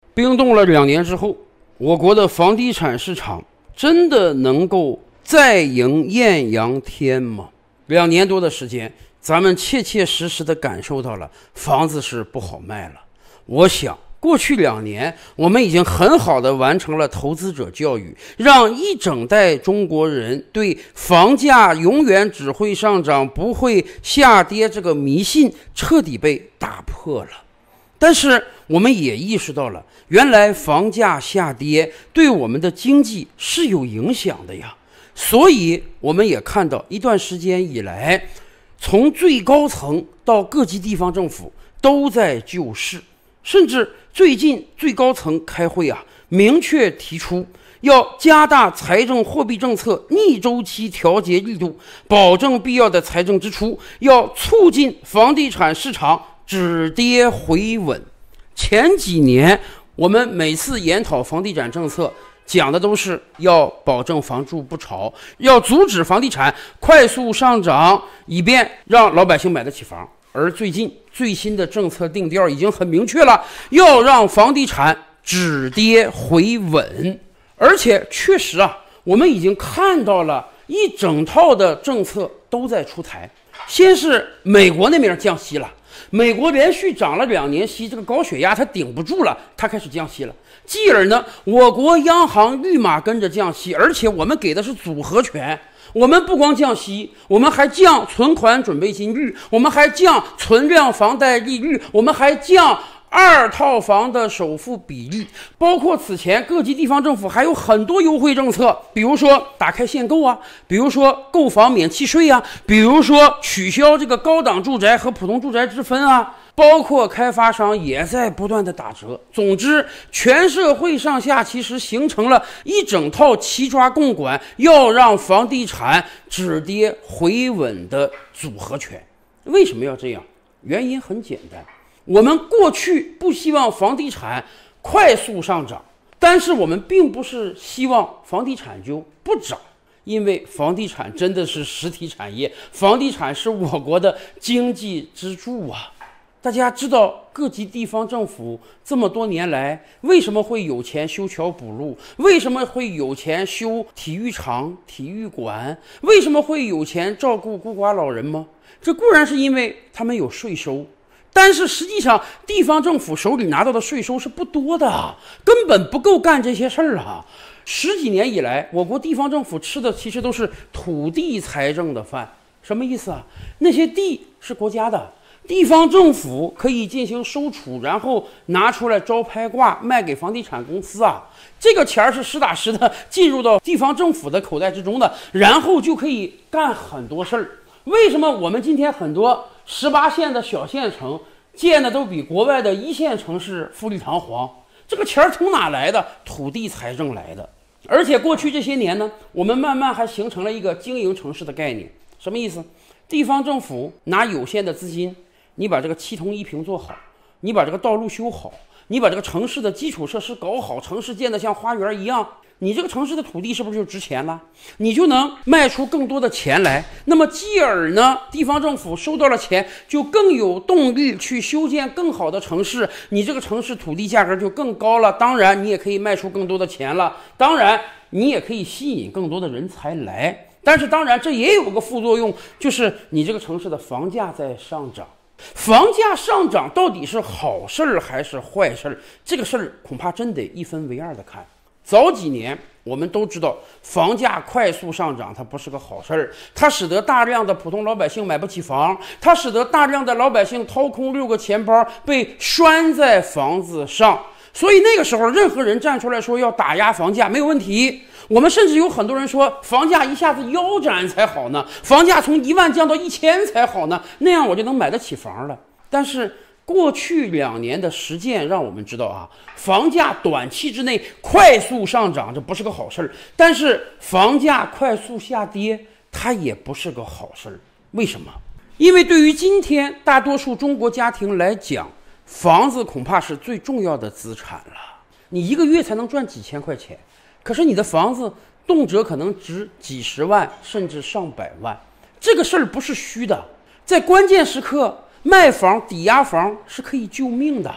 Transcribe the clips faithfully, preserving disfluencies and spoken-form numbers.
冰冻了两年之后，我国的房地产市场真的能够再迎艳阳天吗？两年多的时间，咱们切切实实地感受到了房子是不好卖了。我想过去两年，我们已经很好地完成了投资者教育，让一整代中国人对房价永远只会上涨不会下跌这个迷信彻底被打破了。但是我们也意识到了，原来房价下跌对我们的经济是有影响的呀。所以我们也看到一段时间以来，从最高层到各级地方政府都在救市，甚至最近最高层开会啊，明确提出要加大财政货币政策逆周期调节力度，保证必要的财政支出，要促进房地产市场止跌回稳。前几年我们每次研讨房地产政策，讲的都是要保证房住不炒，要阻止房地产快速上涨，以便让老百姓买得起房。而最近最新的政策定调已经很明确了，要让房地产止跌回稳。而且确实啊，我们已经看到了一整套的政策都在出台。先是美国那边降息了，美国连续涨了两年息，这个高血压它顶不住了，它开始降息了。继而呢，我国央行立马跟着降息，而且我们给的是组合拳。我们不光降息，我们还降存款准备金率，我们还降存量房贷利率，我们还降二套房的首付比例，包括此前各级地方政府还有很多优惠政策，比如说打开限购啊，比如说购房免契税啊，比如说取消这个高档住宅和普通住宅之分啊，包括开发商也在不断的打折。总之，全社会上下其实形成了一整套齐抓共管，要让房地产止跌回稳的组合拳。为什么要这样？原因很简单，我们过去不希望房地产快速上涨，但是我们并不是希望房地产就不涨，因为房地产真的是实体产业，房地产是我国的经济支柱啊。大家知道各级地方政府这么多年来为什么会有钱修桥补路，为什么会有钱修体育场、体育馆，为什么会有钱照顾孤寡老人吗？这固然是因为他们有税收，但是实际上地方政府手里拿到的税收是不多的，根本不够干这些事儿啊。十几年以来，我国地方政府吃的其实都是土地财政的饭。什么意思啊？那些地是国家的，地方政府可以进行收储，然后拿出来招拍挂卖给房地产公司啊。这个钱是实打实的进入到地方政府的口袋之中的，然后就可以干很多事儿。为什么我们今天很多十八线的小县城建的都比国外的一线城市富丽堂皇？这个钱从哪来的？土地财政来的。而且过去这些年呢，我们慢慢还形成了一个经营城市的概念。什么意思？地方政府拿有限的资金，你把这个七通一平做好，你把这个道路修好，你把这个城市的基础设施搞好，城市建得像花园一样，你这个城市的土地是不是就值钱了？你就能卖出更多的钱来。那么继而呢，地方政府收到了钱，就更有动力去修建更好的城市，你这个城市土地价格就更高了，当然你也可以卖出更多的钱了，当然你也可以吸引更多的人才来。但是当然这也有个副作用，就是你这个城市的房价在上涨。房价上涨到底是好事儿还是坏事儿？这个事儿恐怕真得一分为二的看。早几年我们都知道，房价快速上涨它不是个好事儿，它使得大量的普通老百姓买不起房，它使得大量的老百姓掏空六个钱包被拴在房子上。所以那个时候任何人站出来说要打压房价没有问题。我们甚至有很多人说房价一下子腰斩才好呢，房价从一万降到一千才好呢，那样我就能买得起房了。但是过去两年的实践让我们知道啊，房价短期之内快速上涨这不是个好事儿，但是房价快速下跌它也不是个好事儿。为什么？因为对于今天大多数中国家庭来讲，房子恐怕是最重要的资产了。你一个月才能赚几千块钱，可是你的房子动辄可能值几十万甚至上百万，这个事儿不是虚的。在关键时刻卖房抵押房是可以救命的。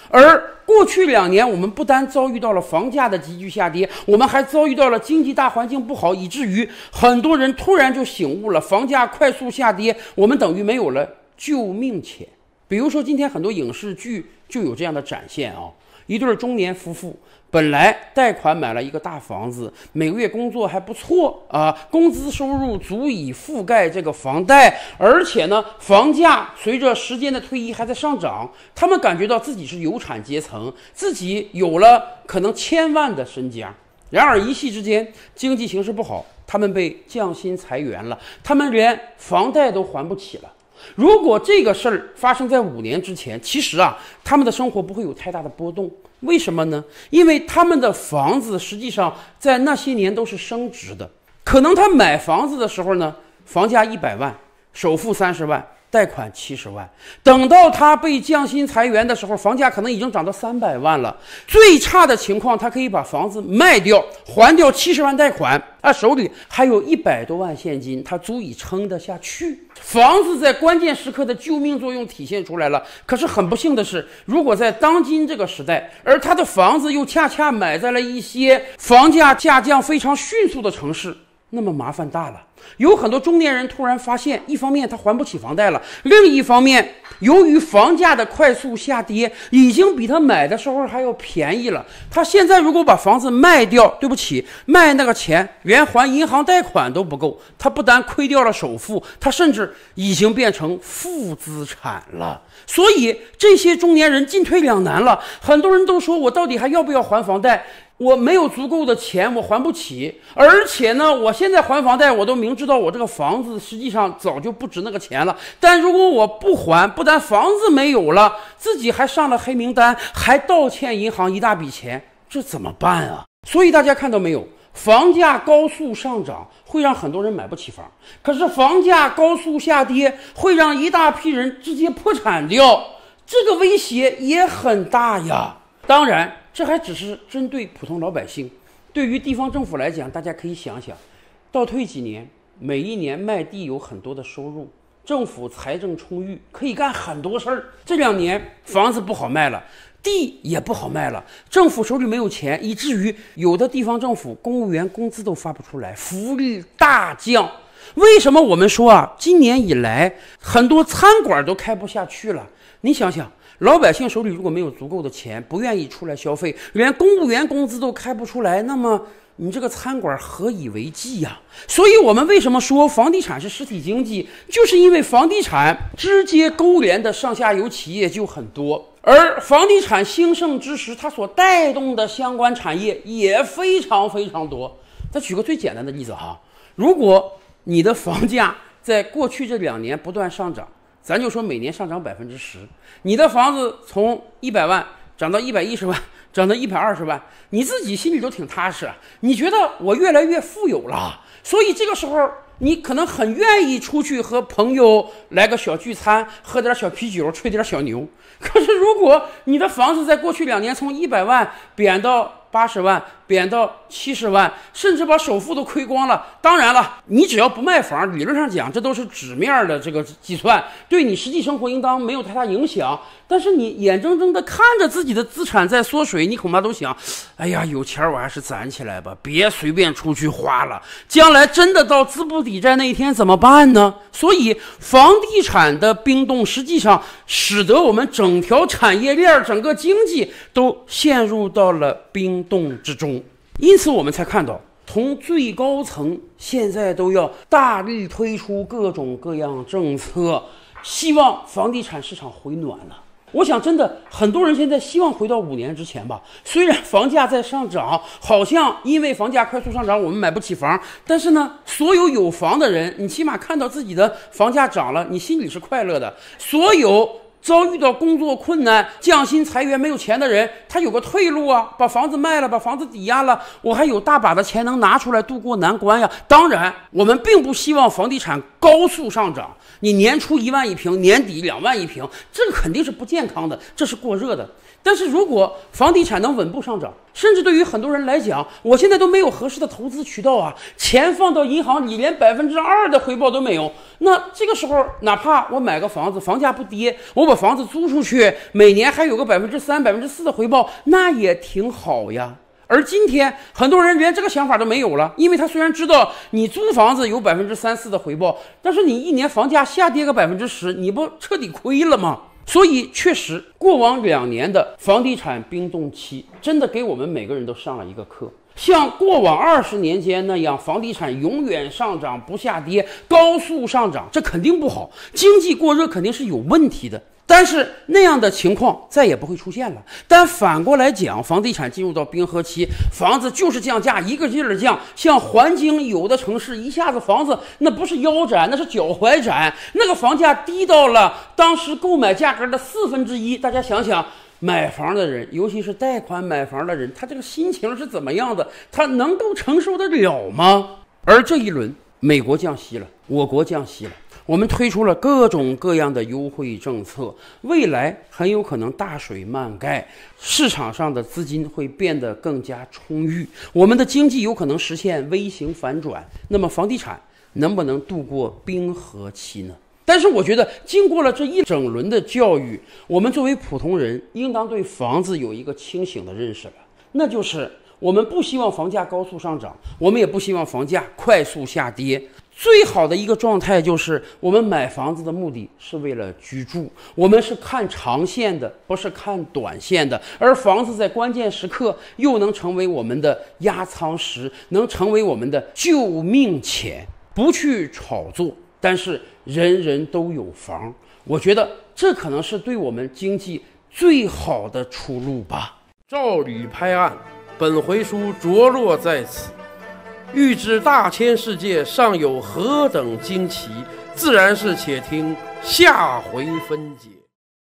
而过去两年，我们不单遭遇到了房价的急剧下跌，我们还遭遇到了经济大环境不好，以至于很多人突然就醒悟了，房价快速下跌，我们等于没有了救命钱。比如说今天很多影视剧就有这样的展现啊，一对中年夫妇本来贷款买了一个大房子，每个月工作还不错啊，工资收入足以覆盖这个房贷，而且呢，房价随着时间的推移还在上涨，他们感觉到自己是有产阶层，自己有了可能千万的身家。然而一夕之间，经济形势不好，他们被降薪裁员了，他们连房贷都还不起了。如果这个事儿发生在五年之前，其实啊，他们的生活不会有太大的波动。为什么呢？因为他们的房子实际上在那些年都是升值的。可能他买房子的时候呢，房价一百万，首付三十万，贷款七十万。等到他被降薪裁员的时候，房价可能已经涨到三百万了。最差的情况，他可以把房子卖掉，还掉七十万贷款，他手里还有一百多万现金，他足以撑得下去。房子在关键时刻的救命作用体现出来了。可是很不幸的是，如果在当今这个时代，而他的房子又恰恰买在了一些房价下降非常迅速的城市，那么麻烦大了。有很多中年人突然发现，一方面他还不起房贷了，另一方面由于房价的快速下跌，已经比他买的时候还要便宜了。他现在如果把房子卖掉，对不起，卖那个钱连还银行贷款都不够，他不但亏掉了首付，他甚至已经变成负资产了。所以这些中年人进退两难了。很多人都说，我到底还要不要还房贷？我没有足够的钱，我还不起，而且呢，我现在还房贷，我都明知道我这个房子实际上早就不值那个钱了。但如果我不还，不但房子没有了，自己还上了黑名单，还倒欠银行一大笔钱，这怎么办啊？所以大家看到没有，房价高速上涨会让很多人买不起房，可是房价高速下跌会让一大批人直接破产掉，这个威胁也很大呀。当然这还只是针对普通老百姓，对于地方政府来讲，大家可以想想，倒退几年，每一年卖地有很多的收入，政府财政充裕，可以干很多事儿。这两年房子不好卖了，地也不好卖了，政府手里没有钱，以至于有的地方政府公务员工资都发不出来，福利大降。为什么我们说啊，今年以来很多餐馆都开不下去了？你想想，老百姓手里如果没有足够的钱，不愿意出来消费，连公务员工资都开不出来，那么你这个餐馆何以为继呀？所以我们为什么说房地产是实体经济，就是因为房地产直接勾连的上下游企业就很多，而房地产兴盛之时，它所带动的相关产业也非常非常多。再举个最简单的例子哈，如果你的房价在过去这两年不断上涨，咱就说每年上涨百分之十，你的房子从一百万涨到一百一十万，涨到一百二十万，你自己心里都挺踏实，你觉得我越来越富有了，所以这个时候你可能很愿意出去和朋友来个小聚餐，喝点小啤酒，吹点小牛。可是如果你的房子在过去两年从一百万贬到八十万，贬到七十万，甚至把首付都亏光了。当然了，你只要不卖房，理论上讲这都是纸面的这个计算，对你实际生活应当没有太大影响。但是你眼睁睁的看着自己的资产在缩水，你恐怕都想，哎呀，有钱我还是攒起来吧，别随便出去花了，将来真的到资不抵债那一天怎么办呢？所以房地产的冰冻实际上使得我们整条产业链、整个经济都陷入到了冰冻之中。因此我们才看到从最高层现在都要大力推出各种各样政策，希望房地产市场回暖了。我想真的很多人现在希望回到五年之前吧，虽然房价在上涨，好像因为房价快速上涨我们买不起房，但是呢，所有有房的人，你起码看到自己的房价涨了，你心里是快乐的。所有遭遇到工作困难、降薪裁员、没有钱的人，他有个退路啊，把房子卖了，把房子抵押了，我还有大把的钱能拿出来度过难关呀。当然我们并不希望房地产高速上涨，你年初一万一平，年底两万一平，这个肯定是不健康的，这是过热的。 但是如果房地产能稳步上涨，甚至对于很多人来讲，我现在都没有合适的投资渠道啊，钱放到银行里连百分之二的回报都没有，那这个时候哪怕我买个房子，房价不跌，我把房子租出去，每年还有个百分之三、百分之四的回报，那也挺好呀。而今天很多人连这个想法都没有了，因为他虽然知道你租房子有百分之三四的回报，但是你一年房价下跌个百分之十，你不彻底亏了吗？所以确实，过往两年的房地产冰冻期真的给我们每个人都上了一个课。像过往二十年间那样，房地产永远上涨不下跌，高速上涨，这肯定不好，经济过热肯定是有问题的。但是那样的情况再也不会出现了。但反过来讲，房地产进入到冰河期，房子就是降价，一个劲儿的降。像环京有的城市，一下子房子那不是腰斩，那是脚踝斩，那个房价低到了当时购买价格的四分之一。大家想想，买房的人，尤其是贷款买房的人，他这个心情是怎么样的？他能够承受得了吗？而这一轮，美国降息了，我国降息了。我们推出了各种各样的优惠政策，未来很有可能大水漫盖，市场上的资金会变得更加充裕，我们的经济有可能实现微型反转。那么房地产能不能度过冰河期呢？但是我觉得经过了这一整轮的教育，我们作为普通人应当对房子有一个清醒的认识了，那就是我们不希望房价高速上涨，我们也不希望房价快速下跌。最好的一个状态就是我们买房子的目的是为了居住，我们是看长线的，不是看短线的。而房子在关键时刻又能成为我们的压舱石，能成为我们的救命钱。不去炒作，但是人人都有房，我觉得这可能是对我们经济最好的出路吧。 照吕拍案，本回书着落在此。欲知大千世界尚有何等惊奇，自然是且听下回分解。